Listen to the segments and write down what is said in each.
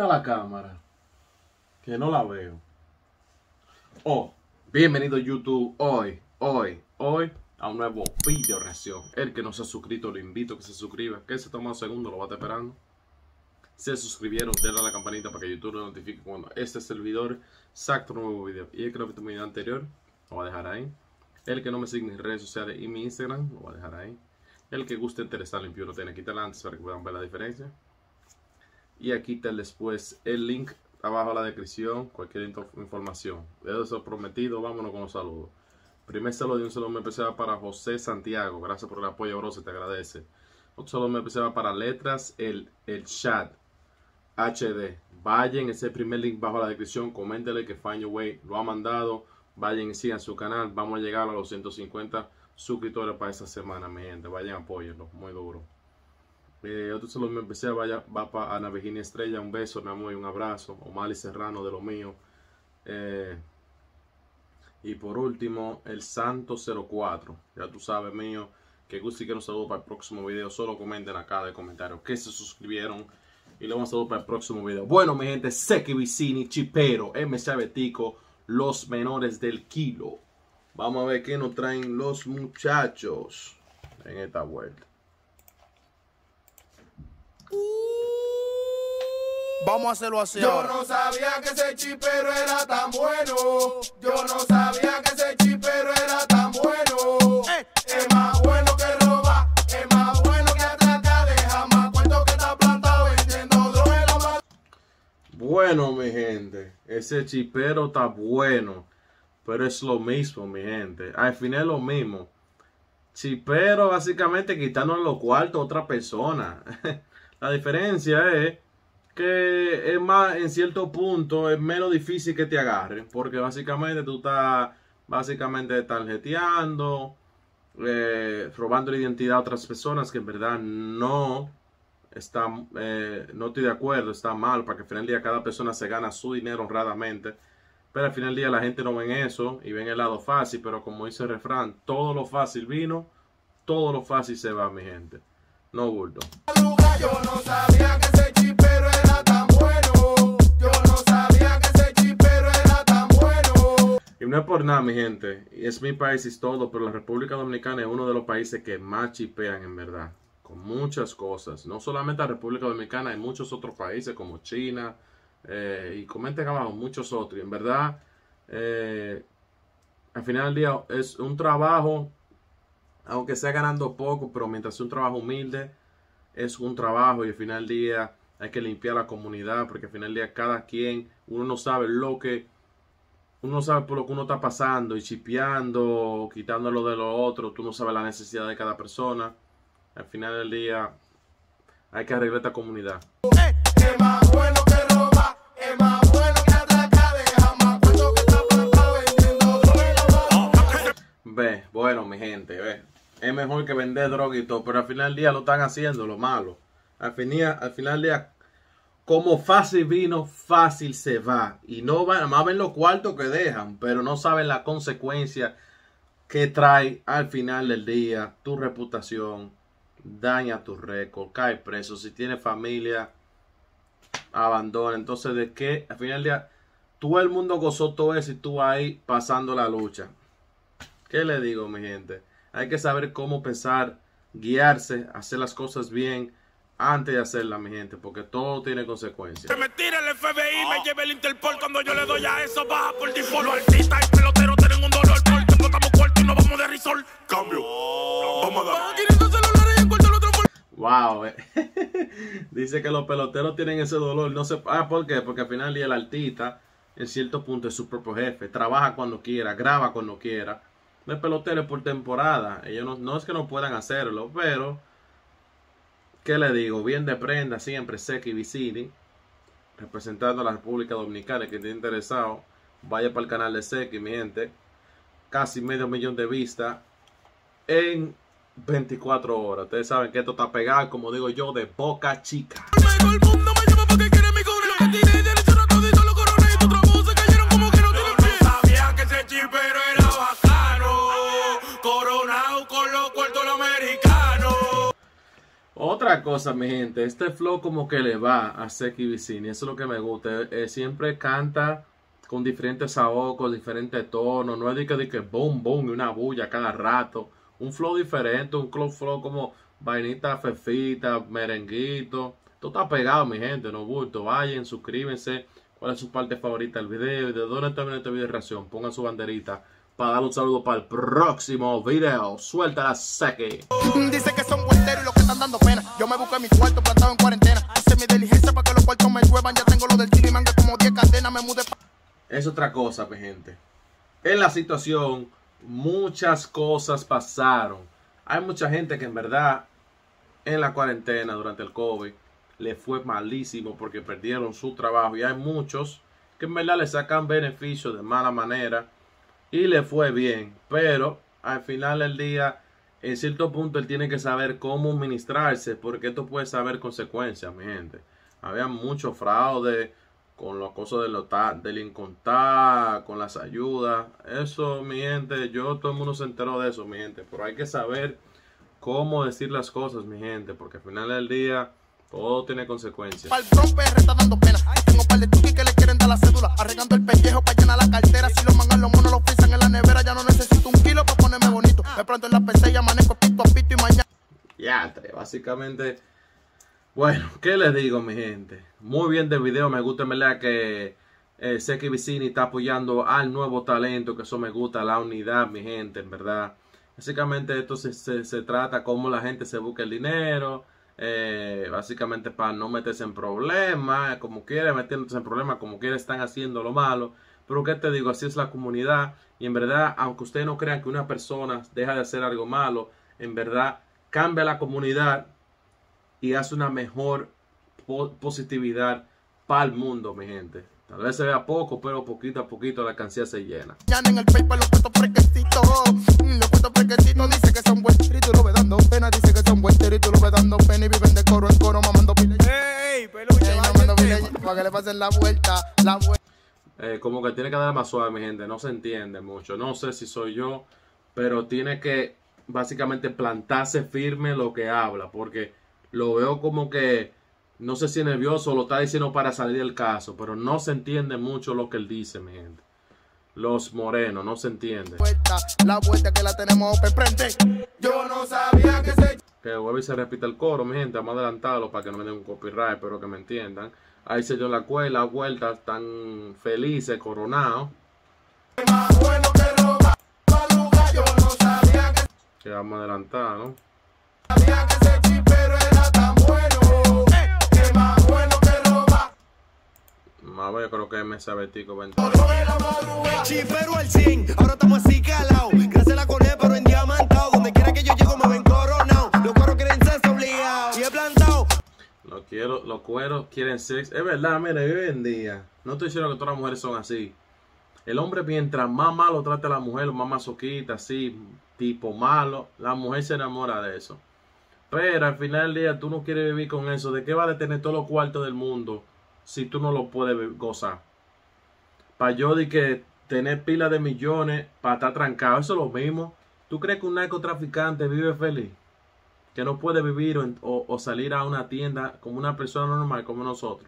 está la cámara? Que no la veo. Oh, bienvenido YouTube hoy a un nuevo video reacción. El que no se ha suscrito lo invito a que se suscriba. Que se toma un segundo, lo va a estar esperando. Se suscribieron, denle a la campanita para que YouTube lo notifique cuando este servidor saque un nuevo video. Y el que no viste mi video anterior, lo voy a dejar ahí. El que no me sigue en mis redes sociales y mi Instagram, lo voy a dejar ahí. El que guste interesar limpio lo tiene que quitar antes para que puedan ver la diferencia. Y aquí está después el link abajo en la descripción, cualquier información. De eso prometido, vámonos con los saludos. Primer saludo y un saludo especial para José Santiago. Gracias por el apoyo, bro, se te agradece. Otro saludo especial para Letras, el chat HD. Vayan, ese primer link bajo la descripción, coméntele que Find Your Way lo ha mandado. Vayan y sigan su canal. Vamos a llegar a los 150 suscriptores para esta semana, mi gente. Vayan, apóyenlo, muy duro. Otro saludo especial va para Ana Virginia Estrella. Un beso, mi amor, y un abrazo. Omar Serrano de lo mío. Y por último, el Santo 04. Ya tú sabes, mío, que guste y que nos saludo para el próximo video. Solo comenten acá de comentarios que se suscribieron. Y le vamos a saludar para el próximo video. Bueno, mi gente, Seki Vicini, Chipero, MC Betico, los menores del kilo. Vamos a ver qué nos traen los muchachos en esta vuelta. Vamos a hacerlo así. Yo ahora. no sabía que ese chipero era tan bueno. Yo no sabía que ese chipero era tan bueno. Es más bueno que roba, es más bueno que atraca. Deja más cuento que está plantado vendiendo droga. Bueno, mi gente, ese chipero está bueno, pero es lo mismo, mi gente. Al final es lo mismo. Chipero básicamente quitándole los cuartos a otra persona. La diferencia es que es más, en cierto punto, es menos difícil que te agarren. Porque básicamente tú estás tarjeteando, robando la identidad a otras personas que en verdad no están, no estoy de acuerdo, está mal. Para que al final del día cada persona se gana su dinero honradamente. Pero al final del día la gente no ve eso y ven el lado fácil. Pero como dice el refrán, todo lo fácil vino, todo lo fácil se va, mi gente. No bulto. Yo no sabía que ese chipero era tan bueno. Yo no sabía que ese chipero era tan bueno. Y no es por nada, mi gente. Es mi país y todo, pero la República Dominicana es uno de los países que más chipean en verdad. Con muchas cosas. No solamente la República Dominicana, hay muchos otros países como China. Y comenten abajo muchos otros. Y en verdad, al final del día es un trabajo, aunque sea ganando poco, pero mientras sea un trabajo humilde, es un trabajo y al final del día hay que limpiar la comunidad porque al final del día cada quien, uno no sabe por lo que uno está pasando y chipeando, quitándolo de lo otro, tú no sabes la necesidad de cada persona. Al final del día hay que arreglar esta comunidad. Es más bueno que roba, es más bueno que atraca. Deja más cuento que está plantado vendiendo droga. Bueno, mi gente, es mejor que vender droga y todo, pero al final del día lo están haciendo, lo malo. Al final del día, como fácil vino, fácil se va. Y no van, más ven los cuartos que dejan, pero no saben la consecuencia que trae al final del día. Tu reputación, daña tu récord, cae preso. Si tienes familia, abandona. Entonces, ¿de qué? Al final del día, todo el mundo gozó todo eso y tú ahí pasando la lucha. ¿Qué le digo, mi gente? Hay que saber cómo pensar, guiarse, hacer las cosas bien antes de hacerlas, mi gente, porque todo tiene consecuencias. Que me tire el FBI, me lleve el Interpol cuando yo le doy a eso, baja por default. Los artistas y peloteros tienen un dolor porque explotamos cuarto y no vamos de risol. Cambio. Vamos a dar. 500 celulares y en cuarto el otro por... Wow, dice que los peloteros tienen ese dolor. No sé, ¿por qué? Porque al final del día el artista, en cierto punto, es su propio jefe. Trabaja cuando quiera, graba cuando quiera. De peloteros por temporada. Ellos no es que no puedan hacerlo, pero ¿qué le digo? Bien de prenda, siempre Seki Vicini, representando a la República Dominicana. Que esté interesado, vaya para el canal de Seki, mi gente. Casi 500,000 de vistas en 24 horas. Ustedes saben que esto está pegado, como digo yo, de boca chica. Todo el mundo me llama porque quiere mi cobre. Lo que tiré y derecho no todito lo coroné. Y tu trabajos se cayeron como que no tienen pie. Yo no sabía que ese chipero era bacano. Coronado con los cuartos americanos. Otra cosa, mi gente, este flow como que le va a Seki Vicini, eso es lo que me gusta. Siempre canta con diferentes ahogos, diferentes tonos, no es de que boom, boom, y una bulla cada rato. Un flow diferente, un flow como vainita fefita, merenguito. Todo está pegado, mi gente, no bulto. Vayan, suscríbanse. ¿Cuál es su parte favorita del video? ¿Y de dónde termina este video de reacción? Pongan su banderita para dar un saludo para el próximo video. Suelta la Seki. Dice que son vuelteros y los que están dando pena. Yo me busqué mi cuarto plantado en cuarentena. Hice mi diligencia para que los cuartos me lluevan. Ya tengo lo del chile y manga como 10 cadenas. Me mudé Es otra cosa, mi gente. En la situación, muchas cosas pasaron. Hay mucha gente que en verdad, en la cuarentena, durante el COVID, le fue malísimo porque perdieron su trabajo. Y hay muchos que en verdad le sacan beneficio de mala manera y le fue bien. Pero al final del día, en cierto punto, él tiene que saber cómo administrarse porque esto puede saber consecuencias, mi gente. Había mucho fraude con las cosas del incontar, con las ayudas. Eso, mi gente, todo el mundo se enteró de eso, mi gente. Pero hay que saber cómo decir las cosas, mi gente, porque al final del día todo tiene consecuencias. Pa'l romper está dando pena. Tengo par de tuquis que le quieren dar la cédula. Arreglando el pellejo para llenar la cartera. Si los mangan los monos los pisan en la nevera. Ya no necesito un kilo para ponerme bonito. Me planto en la PC y amanezco pito a pito y mañana. Ya, básicamente. Bueno, ¿qué les digo, mi gente? Muy bien del video. Me gusta, en verdad, que Seki Vicini está apoyando al nuevo talento. Que eso me gusta, la unidad, mi gente, en verdad. Básicamente esto se trata como la gente se busca el dinero. Básicamente para no meterse en problemas, como quiere meterse en problemas, como quiere están haciendo lo malo. Pero qué te digo, así es la comunidad. Y en verdad, aunque ustedes no crean que una persona deja de hacer algo malo, en verdad cambia la comunidad y hace una mejor positividad para el mundo, mi gente. Tal vez se vea poco, pero poquito a poquito la alcancía se llena. Ya en el paper los puestos fresquecitos. Los puestos fresquecitos dice que son vuelteros y tú lo ves dando pena. Dice que son vuelteros y tú lo ves dando pena. Y viven de coro en coro mamando pile. ¡Ey, peluche! Mamando pile para que le pasen la vuelta, como que tiene que dar más suave, mi gente. No se entiende mucho. No sé si soy yo, pero tiene que básicamente plantarse firme lo que habla. Porque lo veo como que no sé si es nervioso o lo está diciendo para salir del caso, pero no se entiende mucho lo que él dice, mi gente. Los morenos, no se entiende. La vuelta que la tenemos prende. Yo no sabía que se... Que vuelve y se repite el coro, mi gente. Vamos a adelantarlo para que no me den un copyright, pero que me entiendan. Ahí se dio la vuelta, están felices, coronados. Más bueno que roba, madruga. Yo no sabía que vamos a adelantar, ¿no? Sabía que ese chipero era tan bueno. Que más bueno que roba. A ver, yo creo que me sabe tico. Chipero al 100, ahora estamos así calados. Gracias a la Coné, pero en diamantado. Donde quiera que yo llego me ven coronado. Los cueros quieren ser obligados. Y he plantado. Los cueros quieren sexo. Es verdad, mire, hoy en día, no estoy diciendo que todas las mujeres son así. El hombre, mientras más malo trata a la mujer, más masoquita, así, tipo malo, la mujer se enamora de eso. Pero al final del día, tú no quieres vivir con eso. ¿De qué vale tener todos los cuartos del mundo si tú no lo puedes gozar? Para yo de que tener pila de millones para estar trancado, eso es lo mismo. ¿Tú crees que un narcotraficante vive feliz? Que no puede vivir o salir a una tienda como una persona normal como nosotros.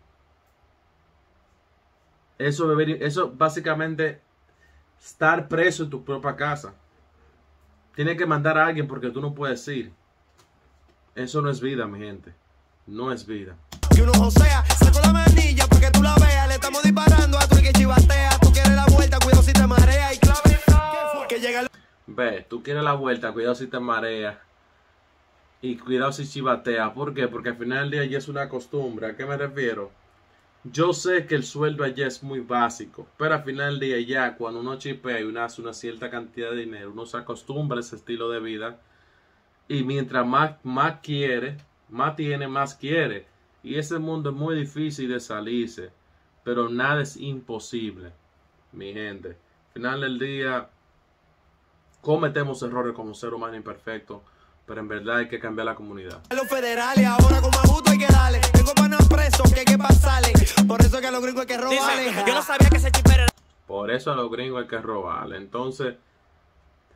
Eso básicamente estar preso en tu propia casa. Tienes que mandar a alguien porque tú no puedes ir. Eso no es vida, mi gente. No es vida. Y uno josea, saco la manilla para que tú la veas. Le estamos disparando a tu que chivatea. Tú quieres la vuelta, cuidado si te marea. Y clave, que llega el... Ve, tú quieres la vuelta, cuidado si te marea. Y cuidado si chivatea. ¿Por qué? Porque al final del día ya es una costumbre. ¿A qué me refiero? Yo sé que el sueldo allá es muy básico, pero al final del día ya cuando uno chipea y uno hace una cierta cantidad de dinero, uno se acostumbra a ese estilo de vida. Y mientras más quiere, más tiene, más quiere. Y ese mundo es muy difícil de salirse, pero nada es imposible, mi gente. Al final del día cometemos errores como ser humano imperfecto, pero en verdad hay que cambiar la comunidad. Los federales ahora con Maguto hay que darle. Tengo panas presos que hay que pasarle. Por eso que a los gringos hay que robarle. Yo no sabía que ese chipero era... Por eso a los gringos hay que robarle. Entonces,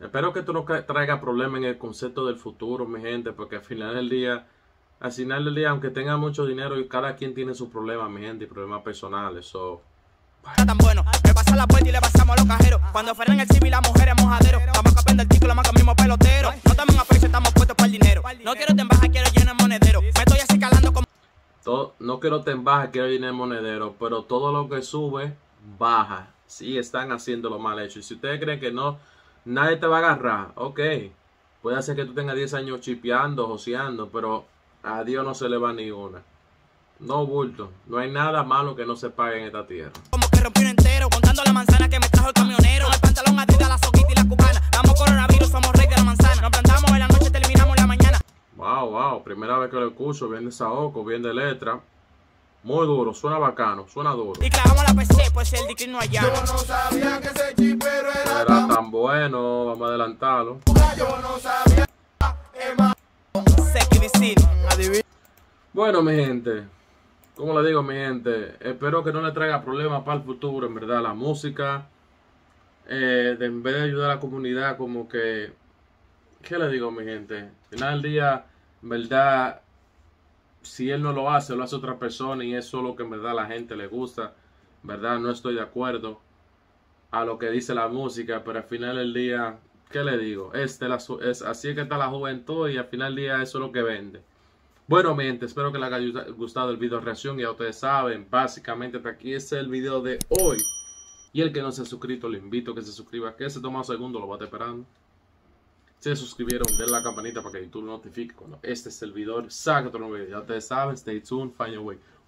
Espero que esto no traiga problemas en el concepto del futuro, mi gente, porque al final del día, aunque tenga mucho dinero, y cada quien tiene sus problemas, mi gente, y problemas personales. Tan bueno, me pasa la puerta y le pasamos a los cajeros. Cuando frenan el civil, las mujeres mojaderos. Estamos capiendo el título, más que el mismo pelotero. No estamos en aprecio, estamos puestos para el dinero. No quiero te embaja, quiero llenar el monedero. Me estoy así calando como... No quiero te embaja, quiero llenar el monedero, pero todo lo que sube, baja. Sí, están haciendo lo mal hecho. Y si ustedes creen que no, nadie te va a agarrar, ok. Puede ser que tú tengas 10 años chipeando, joseando, pero a Dios no se le va ni una. No bulto, no hay nada malo que no se pague en esta tierra. Como que rompí un entero, contando la manzana que me trajo el camionero. El pantalón Adidas, la soquita y la cubana. Damos coronavirus, somos rey de la manzana. Nos plantamos en la noche, terminamos en la mañana. Wow, primera vez que lo escucho, bien de saoco, bien de letra. Muy duro, suena bacano, suena duro. Y clavamos la PC, pues el dick no allá. Yo no sabía que ese chipero era Era tan bueno, vamos a adelantarlo. Yo no sabía. Seki Vicino, adivina. Bueno, mi gente, como le digo, mi gente, espero que no le traiga problemas para el futuro, en verdad, la música. En vez de ayudar a la comunidad, como que, ¿qué le digo, mi gente? Al final del día, en verdad, si él no lo hace otra persona y eso es lo que en verdad a la gente le gusta. En verdad, no estoy de acuerdo a lo que dice la música, pero al final del día, ¿qué le digo? Así es que está la juventud y al final del día eso es lo que vende. Bueno, mi gente, espero que les haya gustado el video reacción. Ya ustedes saben, básicamente hasta aquí es el video de hoy. Y el que no se ha suscrito, le invito a que se suscriba, que se toma un segundo, lo va a estar esperando. Si se suscribieron, denle la campanita para que YouTube notifique cuando este servidor saque otro nuevo video. Ya ustedes saben, stay tuned, find your way.